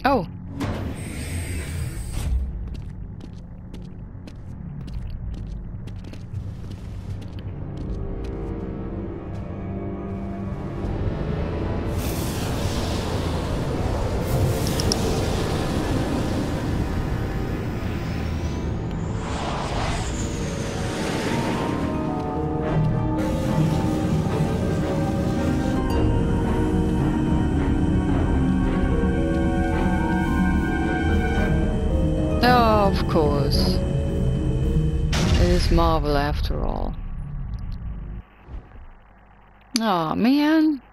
Oh. Oh, of course. It is Marvel after all. Oh man.